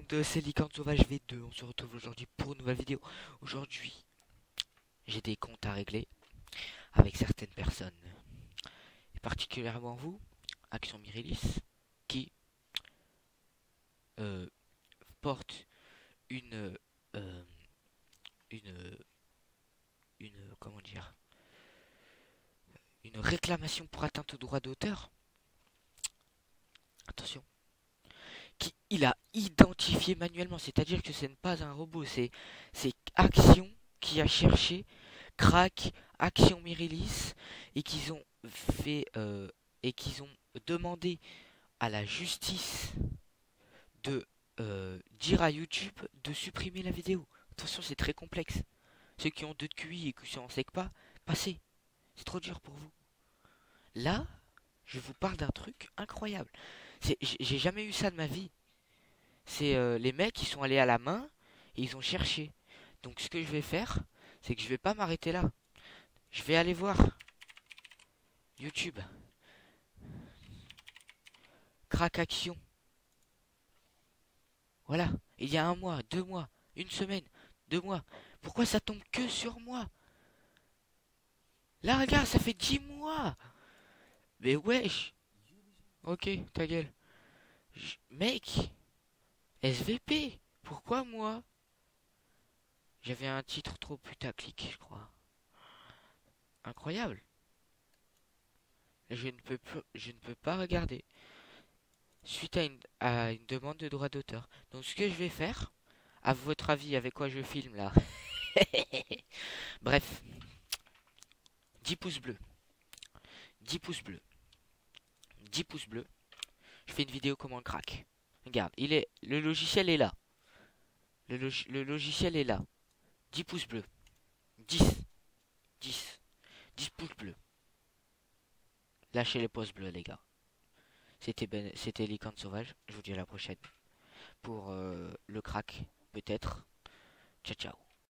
monde, c'est Licorne Sauvage V2, on se retrouve aujourd'hui pour une nouvelle vidéo. Aujourd'hui, j'ai des comptes à régler avec certaines personnes, et particulièrement vous, Action Mirilis, qui euh, porte une, euh, une, comment dire, une réclamation pour atteinte au droit d'auteur. Attention, qui il a identifié manuellement, c'est-à-dire que ce n'est pas un robot, c'est Action qui a cherché Crack, Action Mirilis et qu'ils ont fait et qu'ils ont demandé à la justice de dire à YouTube de supprimer la vidéo. Attention, c'est très complexe. Ceux qui ont 2 de QI et qui s'en sait pas, passez. C'est trop dur pour vous. Là, je vous parle d'un truc incroyable. J'ai jamais eu ça de ma vie. C'est les mecs qui sont allés à la main et ils ont cherché. Donc ce que je vais faire, c'est que je vais pas m'arrêter là. Je vais aller voir YouTube. Crack Action. Voilà. Il y a 1 mois, 2 mois, une semaine, 2 mois. Pourquoi ça tombe que sur moi? Là, regarde, ça fait 10 mois. Mais wesh. Ok, ta gueule. Mec, SVP. Pourquoi moi? J'avais un titre trop putaclic, je crois. Incroyable. Je ne peux pas regarder. Suite à une demande de droit d'auteur. Donc ce que je vais faire, à votre avis, avec quoi je filme là? Bref, 10 pouces bleus, 10 pouces bleus, 10 pouces bleus. Je fais une vidéo comment on craque. Regarde, le logiciel est là. Le logiciel est là. 10 pouces bleus. 10, 10, 10 pouces bleus. Lâchez les pouces bleus, les gars. C'était Licorne Sauvage. Je vous dis à la prochaine pour le crack, peut-être. Ciao, ciao.